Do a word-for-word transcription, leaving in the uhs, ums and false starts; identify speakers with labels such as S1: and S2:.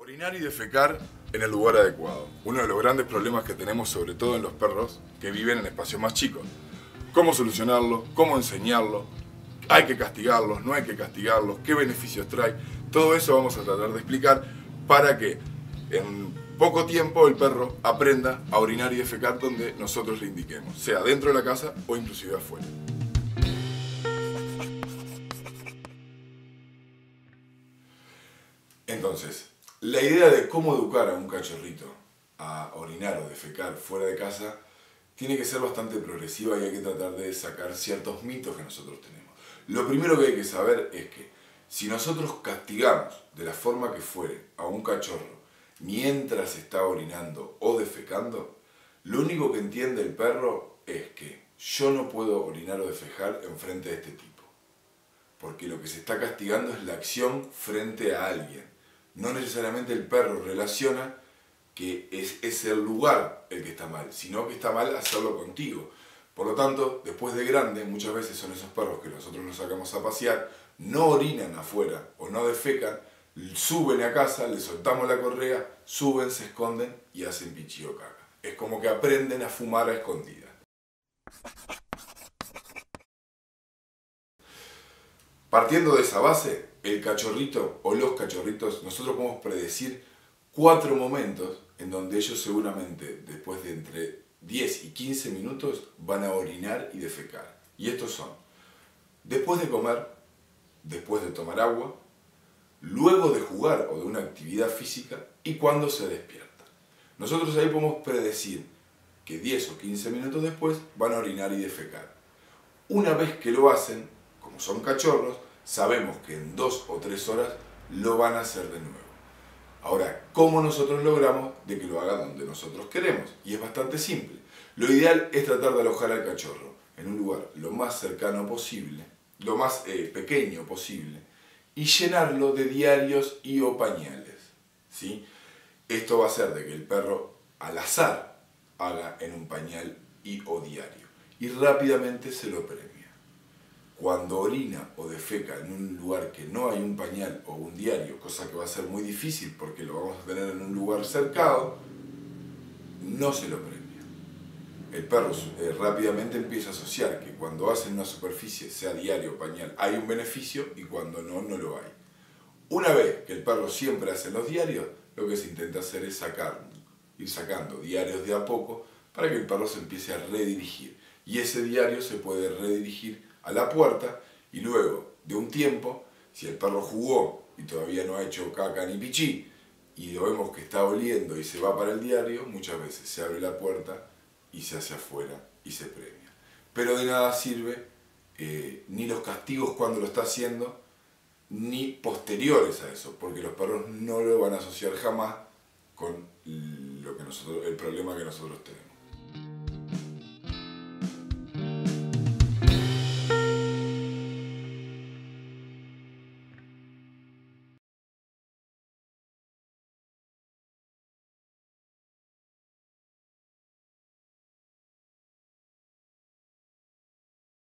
S1: Orinar y defecar en el lugar adecuado. Uno de los grandes problemas que tenemos, sobre todo en los perros que viven en espacios más chicos. ¿Cómo solucionarlo? ¿Cómo enseñarlo? ¿Hay que castigarlos? ¿No hay que castigarlos? ¿Qué beneficios trae? Todo eso vamos a tratar de explicar para que en poco tiempo el perro aprenda a orinar y defecar donde nosotros le indiquemos, sea dentro de la casa o inclusive afuera. Entonces, la idea de cómo educar a un cachorrito a orinar o defecar fuera de casa tiene que ser bastante progresiva y hay que tratar de sacar ciertos mitos que nosotros tenemos. Lo primero que hay que saber es que si nosotros castigamos de la forma que fuere a un cachorro mientras está orinando o defecando, lo único que entiende el perro es que yo no puedo orinar o defecar enfrente de este tipo, porque lo que se está castigando es la acción frente a alguien. No necesariamente el perro relaciona que es, es el lugar el que está mal, sino que está mal hacerlo contigo. Por lo tanto, después de grande, muchas veces son esos perros que nosotros nos sacamos a pasear, no orinan afuera o no defecan, suben a casa, les soltamos la correa, suben, se esconden y hacen pichi o caca. Es como que aprenden a fumar a escondidas. Partiendo de esa base, el cachorrito o los cachorritos, nosotros podemos predecir cuatro momentos en donde ellos seguramente después de entre diez y quince minutos van a orinar y defecar. Y estos son: después de comer, después de tomar agua, luego de jugar o de una actividad física y cuando se despierta. Nosotros ahí podemos predecir que diez o quince minutos después van a orinar y defecar. Una vez que lo hacen, como son cachorros, sabemos que en dos o tres horas lo van a hacer de nuevo. Ahora, ¿cómo nosotros logramos de que lo haga donde nosotros queremos? Y es bastante simple. Lo ideal es tratar de alojar al cachorro en un lugar lo más cercano posible, lo más eh, pequeño posible, y llenarlo de diarios y o pañales, ¿sí? Esto va a hacer de que el perro al azar haga en un pañal y o diario y rápidamente se lo premia. Cuando orina o defeca en un lugar que no hay un pañal o un diario, cosa que va a ser muy difícil porque lo vamos a tener en un lugar cercado, no se lo premia. El perro eh, rápidamente empieza a asociar que cuando hace en una superficie, sea diario o pañal, hay un beneficio y cuando no, no lo hay. Una vez que el perro siempre hace los diarios, lo que se intenta hacer es sacar, ir sacando diarios de a poco para que el perro se empiece a redirigir. Y ese diario se puede redirigir a la puerta y luego de un tiempo, si el perro jugó y todavía no ha hecho caca ni pichí y lo vemos que está oliendo y se va para el diario, muchas veces se abre la puerta y se hace afuera y se premia. Pero de nada sirve eh, ni los castigos cuando lo está haciendo, ni posteriores a eso, porque los perros no lo van a asociar jamás con lo que nosotros, el problema que nosotros tenemos.